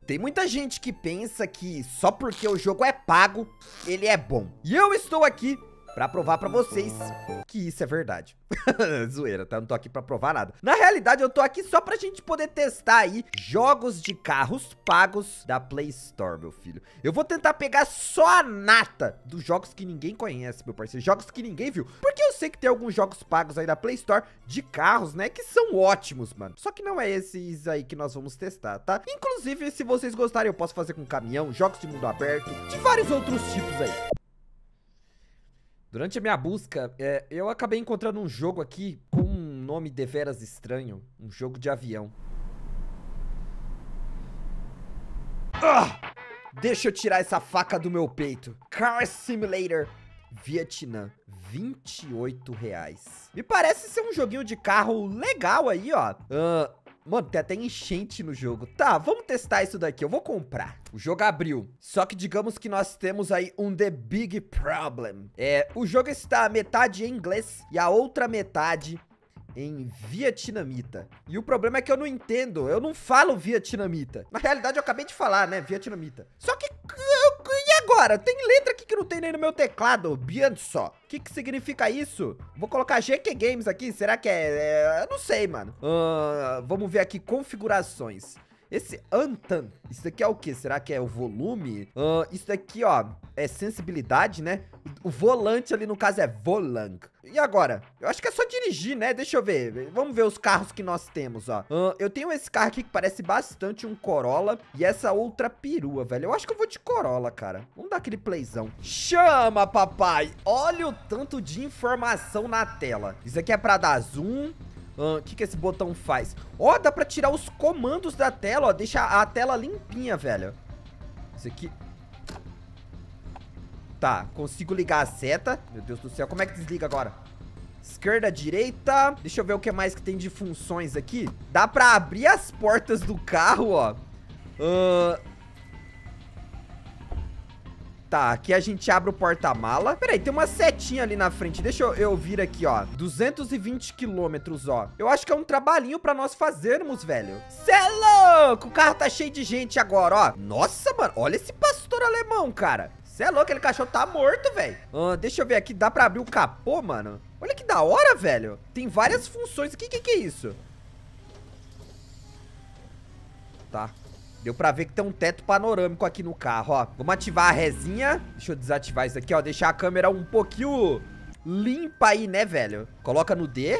Tem muita gente que pensa que só porque o jogo é pago, ele é bom. E eu estou aqui pra provar pra vocês que isso é verdade. Zoeira, tá? Não tô aqui pra provar nada. Na realidade, eu tô aqui só pra gente poder testar aí jogos de carros pagos da Play Store, meu filho. Eu vou tentar pegar só a nata dos jogos que ninguém conhece, meu parceiro. Jogos que ninguém viu. Porque eu sei que tem alguns jogos pagos aí da Play Store de carros, né? Que são ótimos, mano. Só que não é esses aí que nós vamos testar, tá? Inclusive, se vocês gostarem, eu posso fazer com caminhão, jogos de mundo aberto, de vários outros tipos aí. Durante a minha busca, eu acabei encontrando um jogo aqui com um nome deveras estranho. Um jogo de avião. Deixa eu tirar essa faca do meu peito. Car Simulator Vietnã. R$28. Me parece ser um joguinho de carro legal aí, ó. Mano, tem até enchente no jogo. Tá, vamos testar isso daqui. Eu vou comprar. O jogo abriu. Só que digamos que nós temos aí um The Big Problem. O jogo está metade em inglês e a outra metade em vietnamita. E o problema é que eu não entendo. Eu não falo vietnamita. Na realidade, eu acabei de falar, né? Vietnamita. Só que... E agora? Tem letra aqui que não tem nem no meu teclado. Bien só. O que significa isso? Vou colocar GQ Games aqui. Será que eu não sei, mano. Vamos ver aqui configurações. Esse Antan, isso daqui é o que? Será que é o volume? Isso daqui, ó, é sensibilidade, né? O volante ali, no caso, é volang. E agora? Eu acho que é só dirigir, né? Deixa eu ver. Vamos ver os carros que nós temos, ó. Eu tenho esse carro aqui que parece bastante um Corolla. E essa outra perua, velho. Eu acho que eu vou de Corolla, cara. Vamos dar aquele playzão. Chama, papai! Olha o tanto de informação na tela. Isso aqui é pra dar zoom. O que esse botão faz? Ó, dá pra tirar os comandos da tela, ó. Deixa a tela limpinha, velho. Isso aqui... Tá, consigo ligar a seta. Meu Deus do céu, como é que desliga agora? Esquerda, direita. Deixa eu ver o que mais que tem de funções aqui. Dá pra abrir as portas do carro, ó. Tá, aqui a gente abre o porta-mala. Peraí, tem uma setinha ali na frente. Deixa eu vir aqui, ó. 220 quilômetros, ó. Eu acho que é um trabalhinho pra nós fazermos, velho. Cê é louco! O carro tá cheio de gente agora, ó. Nossa, mano. Olha esse pastor alemão, cara. Cê é louco, aquele cachorro tá morto, velho. Deixa eu ver aqui. Dá pra abrir o capô, mano? Olha que da hora, velho. Tem várias funções. O que é isso? Tá. Deu pra ver que tem um teto panorâmico aqui no carro, ó. Vamos ativar a resinha. Deixa eu desativar isso aqui, ó. Deixar a câmera um pouquinho limpa aí, né, velho? Coloca no D.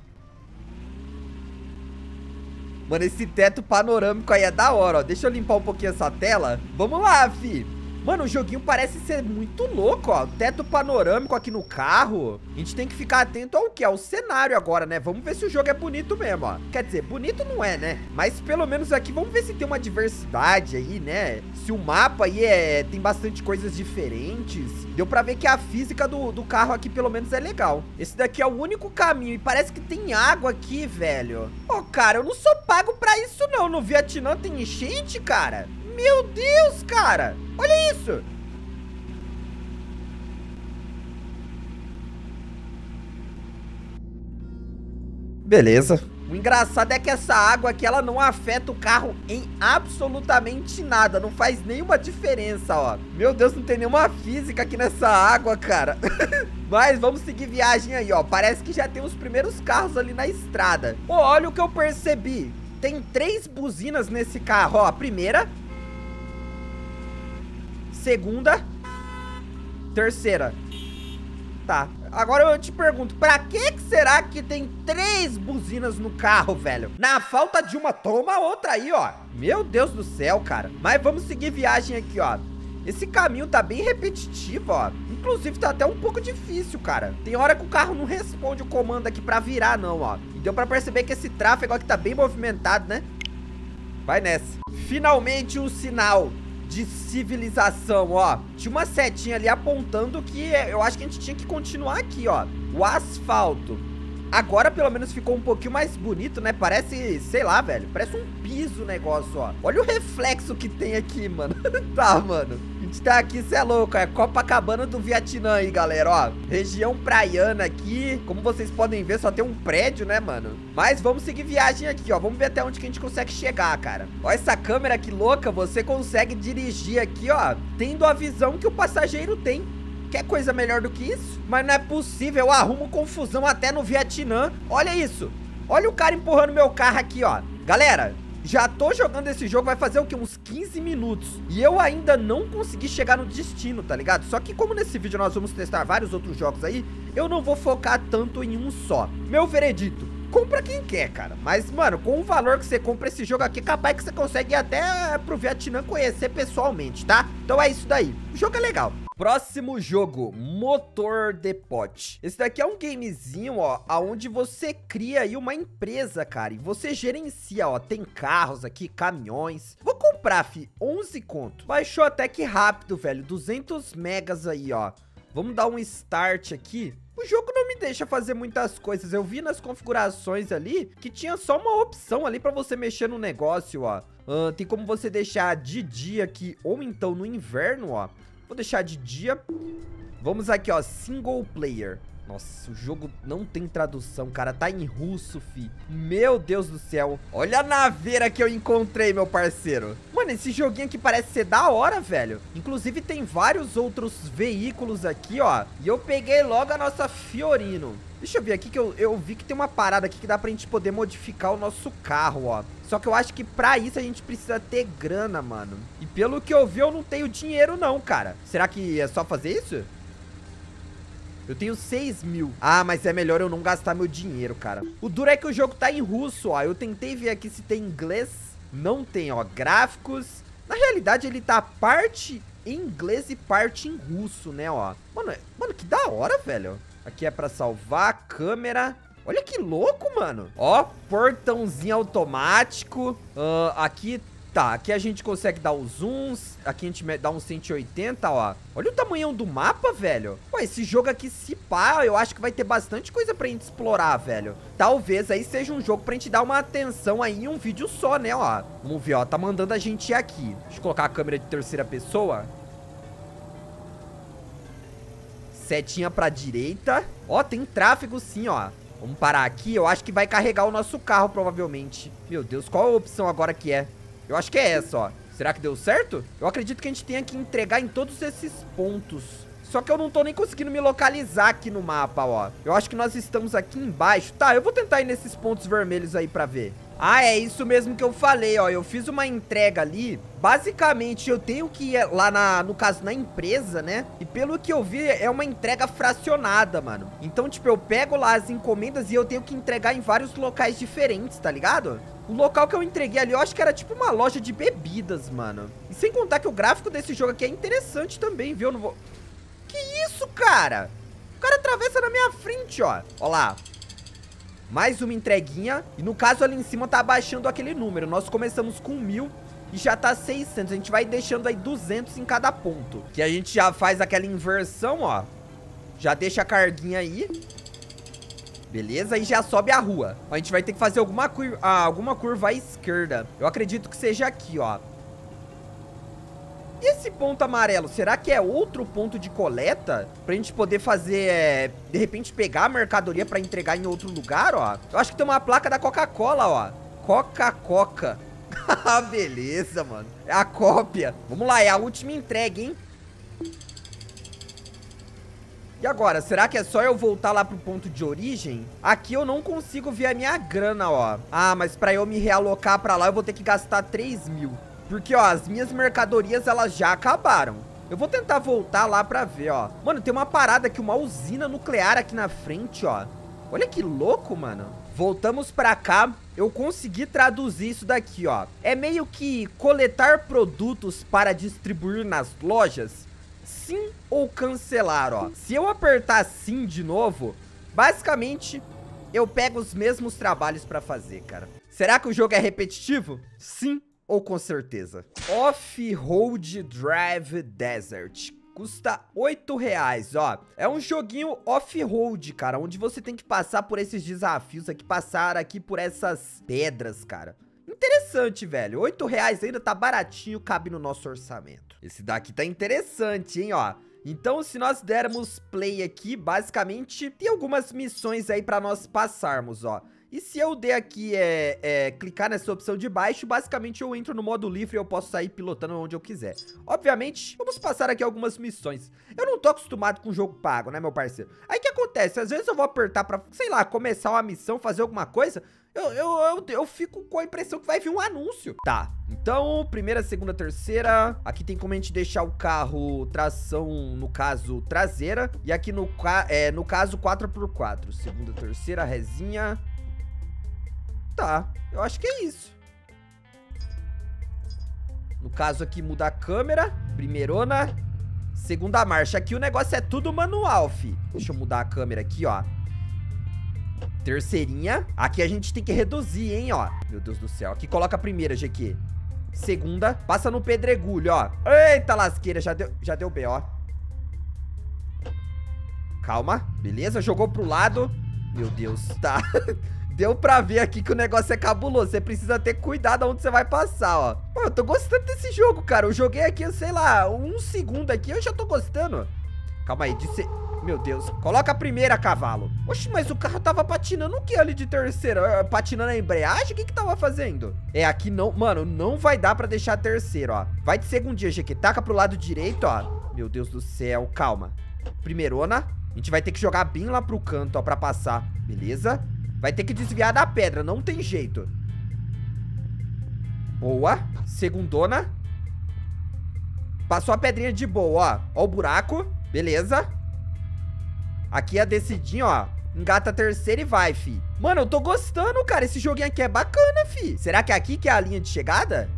Mano, esse teto panorâmico aí é da hora, ó. Deixa eu limpar um pouquinho essa tela. Vamos lá, fi. Mano, o joguinho parece ser muito louco, ó. Teto panorâmico aqui no carro. A gente tem que ficar atento ao que? Ao cenário agora, né? Vamos ver se o jogo é bonito mesmo, ó. Quer dizer, bonito não é, né? Mas pelo menos aqui, vamos ver se tem uma diversidade aí, né? Se o mapa aí tem bastante coisas diferentes. Deu pra ver que a física do carro aqui pelo menos é legal. Esse daqui é o único caminho e parece que tem água aqui, velho. Ô, cara, eu não sou pago pra isso, não. No Vietnã tem enchente, cara. Meu Deus, cara. Olha isso. Beleza. O engraçado é que essa água aqui, ela não afeta o carro em absolutamente nada. Não faz nenhuma diferença, ó. Meu Deus, não tem nenhuma física aqui nessa água, cara. Mas vamos seguir viagem aí, ó. Parece que já tem os primeiros carros ali na estrada. Pô, olha o que eu percebi. Tem 3 buzinas nesse carro, ó. A primeira... Segunda. Terceira. Tá. Agora eu te pergunto, pra que será que tem 3 buzinas no carro, velho? Na falta de uma, toma outra aí, ó. Meu Deus do céu, cara. Mas vamos seguir viagem aqui, ó. Esse caminho tá bem repetitivo, ó. Inclusive tá até um pouco difícil, cara. Tem hora que o carro não responde o comando aqui pra virar, não, ó. E deu pra perceber que esse tráfego aqui tá bem movimentado, né? Vai nessa. Finalmente um sinal de civilização, ó. Tinha uma setinha ali apontando que eu acho que a gente tinha que continuar aqui, ó. O asfalto. Agora pelo menos ficou um pouquinho mais bonito, né? Parece, sei lá, velho. Parece um piso o negócio, ó. Olha o reflexo que tem aqui, mano. Tá, mano. gente tá aqui, cê é louco, é Copacabana do Vietnã aí, galera, ó. Região praiana aqui, como vocês podem ver, só tem um prédio, né, mano? Mas vamos seguir viagem aqui, ó. Vamos ver até onde que a gente consegue chegar, cara. Ó essa câmera que louca, você consegue dirigir aqui, ó, tendo a visão que o passageiro tem. Quer coisa melhor do que isso? Mas não é possível, eu arrumo confusão até no Vietnã. Olha isso. Olha o cara empurrando meu carro aqui, ó. Galera, já tô jogando esse jogo, vai fazer o quê? Uns 15 minutos. E eu ainda não consegui chegar no destino, tá ligado? Só que como nesse vídeo nós vamos testar vários outros jogos aí, eu não vou focar tanto em um só. Meu veredito, compra quem quer, cara. Mas, mano, com o valor que você compra esse jogo aqui, capaz que você consegue ir até pro Vietnã conhecer pessoalmente, tá? Então é isso daí. O jogo é legal. Próximo jogo, Motor Depot. Esse daqui é um gamezinho, ó, aonde você cria aí uma empresa, cara, e você gerencia, ó, tem carros aqui, caminhões. Vou comprar, fi, 11 conto. Baixou até que rápido, velho, 200 megas aí, ó. Vamos dar um start aqui. O jogo não me deixa fazer muitas coisas. Eu vi nas configurações ali que tinha só uma opção ali pra você mexer no negócio, ó. Tem como você deixar de dia aqui ou então no inverno, ó. Vou deixar de dia. Vamos aqui, ó, single player. Nossa, o jogo não tem tradução, cara. Tá em russo, fi. Meu Deus do céu. Olha a naveira que eu encontrei, meu parceiro. Mano, esse joguinho aqui parece ser da hora, velho. Inclusive, tem vários outros veículos aqui, ó. E eu peguei logo a nossa Fiorino. Deixa eu ver aqui que eu vi que tem uma parada aqui que dá pra gente poder modificar o nosso carro, ó. Só que eu acho que pra isso a gente precisa ter grana, mano. E pelo que eu vi, eu não tenho dinheiro não, cara. Será que é só fazer isso? Eu tenho 6 mil. Ah, mas é melhor eu não gastar meu dinheiro, cara. O duro é que o jogo tá em russo, ó. Eu tentei ver aqui se tem inglês. Não tem, ó. Gráficos. Na realidade, ele tá parte em inglês e parte em russo, né, ó. Mano, que da hora, velho. Aqui é pra salvar, câmera. Olha que louco, mano. Ó, portãozinho automático. Aqui, tá. Aqui a gente consegue dar os zooms. Aqui a gente dá uns 180, ó. Olha o tamanhão do mapa, velho. Pô, esse jogo aqui, se pá, eu acho que vai ter bastante coisa pra gente explorar, velho. Talvez aí seja um jogo pra gente dar uma atenção aí em um vídeo só, né, ó. Vamos ver, ó. Tá mandando a gente ir aqui. Deixa eu colocar a câmera de terceira pessoa. Setinha pra direita. Ó, tem tráfego sim, ó. Vamos parar aqui. Eu acho que vai carregar o nosso carro, provavelmente. Meu Deus, qual a opção agora que é? Eu acho que é essa, ó. Será que deu certo? Eu acredito que a gente tenha que entregar em todos esses pontos. Só que eu não tô nem conseguindo me localizar aqui no mapa, ó. Eu acho que nós estamos aqui embaixo. Tá, eu vou tentar ir nesses pontos vermelhos aí pra ver. Ah, é isso mesmo que eu falei, ó. Eu fiz uma entrega ali. Basicamente, eu tenho que ir lá no caso, na empresa, né? E pelo que eu vi, é uma entrega fracionada, mano. Então, tipo, eu pego lá as encomendas e eu tenho que entregar em vários locais diferentes, tá ligado? O local que eu entreguei ali, eu acho que era tipo uma loja de bebidas, mano. E sem contar que o gráfico desse jogo aqui é interessante também, viu? Eu não vou... Que isso, cara? O cara atravessa na minha frente, ó. Ó lá. Mais uma entreguinha. E no caso ali em cima tá abaixando aquele número. Nós começamos com 1000 e já tá 600. A gente vai deixando aí 200 em cada ponto. Que a gente já faz aquela inversão, ó. Já deixa a carguinha aí. Beleza? E já sobe a rua. A gente vai ter que fazer alguma curva à esquerda. Eu acredito que seja aqui, ó. E esse ponto amarelo, será que é outro ponto de coleta? Pra gente poder fazer, de repente pegar a mercadoria pra entregar em outro lugar, ó. Eu acho que tem uma placa da Coca-Cola, ó. Coca-Coca. Beleza, mano. É a cópia. Vamos lá, é a última entrega, hein? E agora, será que é só eu voltar lá pro ponto de origem? Aqui eu não consigo ver a minha grana, ó. Ah, mas pra eu me realocar pra lá, eu vou ter que gastar 3 mil. Porque, ó, as minhas mercadorias, elas já acabaram. Eu vou tentar voltar lá pra ver, ó. Mano, tem uma parada aqui, uma usina nuclear aqui na frente, ó. Olha que louco, mano. Voltamos pra cá. Eu consegui traduzir isso daqui, ó. É meio que coletar produtos para distribuir nas lojas. Sim ou cancelar, ó. Se eu apertar sim de novo, basicamente, eu pego os mesmos trabalhos pra fazer, cara. Será que o jogo é repetitivo? Sim ou com certeza? Off-Road Drive Desert. Custa R$8, ó. É um joguinho off-road, cara, onde você tem que passar por esses desafios aqui, passar aqui por essas pedras, cara. Interessante, velho. R$8 ainda tá baratinho, cabe no nosso orçamento. Esse daqui tá interessante, hein, ó. Então, se nós dermos play aqui, basicamente, tem algumas missões aí pra nós passarmos, ó. E se eu der aqui, clicar nessa opção de baixo, basicamente eu entro no modo livre e eu posso sair pilotando onde eu quiser. Obviamente, vamos passar aqui algumas missões. Eu não tô acostumado com jogo pago, né, meu parceiro? Aí o que acontece? Às vezes eu vou apertar pra, sei lá, começar uma missão, fazer alguma coisa, eu fico com a impressão que vai vir um anúncio. Tá, então, primeira, segunda, terceira. Aqui tem como a gente deixar o carro tração, no caso, traseira. E aqui no caso, 4x4. Segunda, terceira, resinha. Tá, eu acho que é isso. No caso aqui, muda a câmera. Primeirona. Segunda marcha. Aqui o negócio é tudo manual, fi. Deixa eu mudar a câmera aqui, ó. Terceirinha. Aqui a gente tem que reduzir, hein, ó. Meu Deus do céu. Aqui coloca a primeira, GQ. Segunda. Passa no pedregulho, ó. Eita lasqueira, já deu B, ó. Calma. Beleza, jogou pro lado. Meu Deus, tá. Deu pra ver aqui que o negócio é cabuloso. Você precisa ter cuidado onde você vai passar, ó. Pô, eu tô gostando desse jogo, cara. Eu joguei aqui, sei lá, 1 segundo aqui. Eu já tô gostando. Calma aí, Meu Deus. Coloca a primeira, cavalo. Oxe, mas o carro tava patinando o que ali de terceira? Patinando a embreagem? O que que tava fazendo? É, aqui não... Mano, não vai dar pra deixar a terceira, ó. Vai de segundinha, GQ. Taca pro lado direito, ó. Meu Deus do céu. Calma. Primeirona. A gente vai ter que jogar bem lá pro canto, ó, pra passar. Beleza? Vai ter que desviar da pedra, não tem jeito. Boa. Segundona. Passou a pedrinha de boa, ó. Ó o buraco. Beleza. Aqui a descidinha, ó. Engata a terceira e vai, fi. Mano, eu tô gostando, cara. Esse joguinho aqui é bacana, fi. Será que é aqui que é a linha de chegada?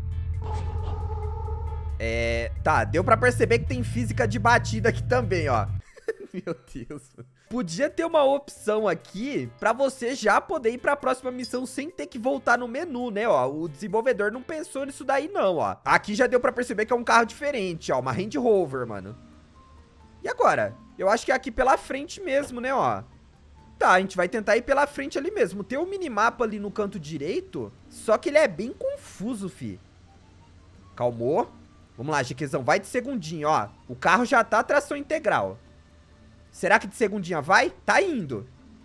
Tá, deu pra perceber que tem física de batida aqui também, ó. Meu Deus. Podia ter uma opção aqui pra você já poder ir pra próxima missão sem ter que voltar no menu, né, ó. O desenvolvedor não pensou nisso daí, não, ó. Aqui já deu pra perceber que é um carro diferente, ó. Uma Range Rover, mano. E agora? Eu acho que é aqui pela frente mesmo, né, ó. Tá, a gente vai tentar ir pela frente ali mesmo. Tem um minimapa ali no canto direito, só que ele é bem confuso, fi. Calmou. Vamos lá, GQzão. Vai de segundinho, ó. O carro já tá tração integral. Será que de segundinha vai? Tá indo.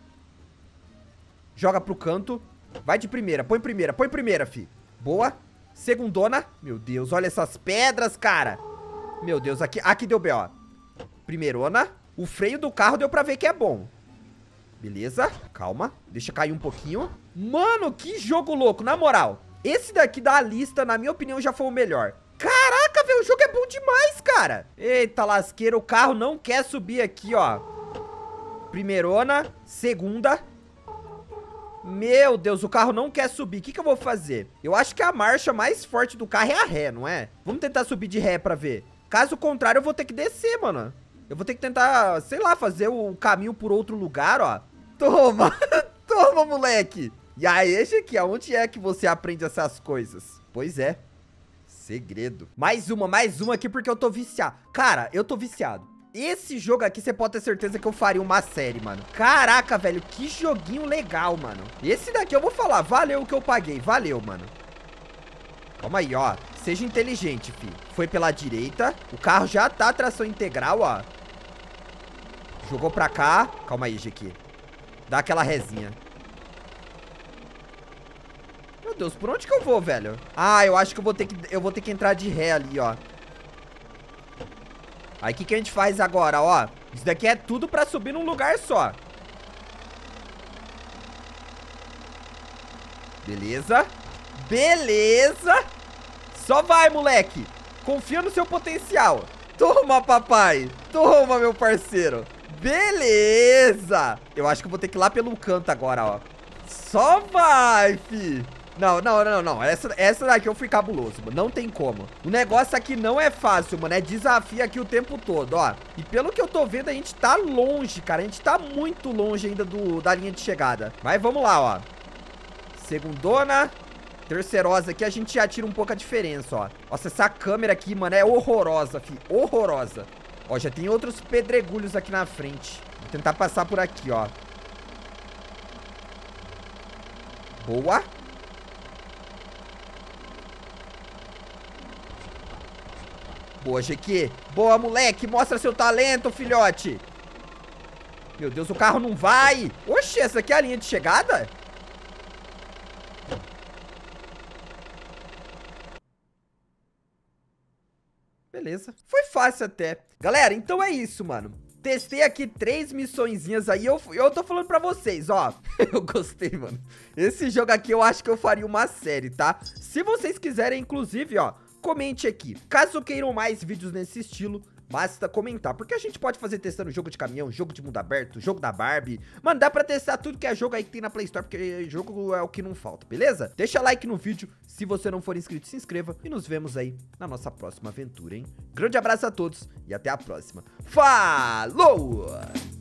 Joga pro canto. Vai de primeira, põe primeira, fi. Boa. Segundona. Meu Deus, olha essas pedras, cara. Meu Deus, aqui deu B, ó. Primeirona. O freio do carro deu pra ver que é bom. Beleza, calma. Deixa cair um pouquinho. Mano, que jogo louco, na moral. Esse daqui da lista, na minha opinião, já foi o melhor. Caraca, velho, o jogo é bom demais, cara. Eita lasqueira, o carro não quer subir aqui, ó. Primeirona, segunda. Meu Deus, o carro não quer subir. O que que eu vou fazer? Eu acho que a marcha mais forte do carro é a ré, não é? Vamos tentar subir de ré pra ver. Caso contrário, eu vou ter que descer, mano. Eu vou ter que tentar, sei lá, fazer o caminho por outro lugar, ó. Toma, toma, moleque. E aí, aqui, aonde é que você aprende essas coisas? Pois é. Segredo. Mais uma aqui porque eu tô viciado. Cara, eu tô viciado. Esse jogo aqui, você pode ter certeza que eu faria uma série, mano. Caraca, velho, que joguinho legal, mano. Esse daqui eu vou falar, valeu o que eu paguei. Valeu, mano. Calma aí, ó. Seja inteligente, fi. Foi pela direita. O carro já tá tração integral, ó. Jogou pra cá. Calma aí, GQ. Dá aquela resinha. Meu Deus, por onde que eu vou, velho? Ah, eu acho que eu vou ter que entrar de ré ali, ó. Aí, o que que a gente faz agora, ó? Isso daqui é tudo pra subir num lugar só. Beleza. Beleza. Só vai, moleque. Confia no seu potencial. Toma, papai. Toma, meu parceiro. Beleza. Eu acho que eu vou ter que ir lá pelo canto agora, ó. Só vai, fi. Não. Essa daqui eu fui cabuloso, mano. Não tem como. O negócio aqui não é fácil, mano. É desafio aqui o tempo todo, ó. E pelo que eu tô vendo, a gente tá longe, cara. A gente tá muito longe ainda da linha de chegada. Mas vamos lá, ó. Segundona. Terceirosa aqui, a gente já tira um pouco a diferença, ó. Nossa, essa câmera aqui, mano, é horrorosa, fi. Horrorosa. Ó, já tem outros pedregulhos aqui na frente. Vou tentar passar por aqui, ó. Boa. Boa, GQ. Boa, moleque. Mostra seu talento, filhote. Meu Deus, o carro não vai. Oxe, essa aqui é a linha de chegada? Beleza. Foi fácil até. Galera, então é isso, mano. Testei aqui 3 missõezinhas aí, eu tô falando pra vocês, ó. Eu gostei, mano. Esse jogo aqui eu acho que eu faria uma série, tá? Se vocês quiserem, inclusive, ó, comente aqui. Caso queiram mais vídeos nesse estilo, basta comentar, porque a gente pode fazer testando jogo de caminhão, jogo de mundo aberto, jogo da Barbie. Mano, dá pra testar tudo que é jogo aí que tem na Play Store, porque jogo é o que não falta, beleza? Deixa like no vídeo, se você não for inscrito, se inscreva e nos vemos aí na nossa próxima aventura, hein? Grande abraço a todos e até a próxima. Falou!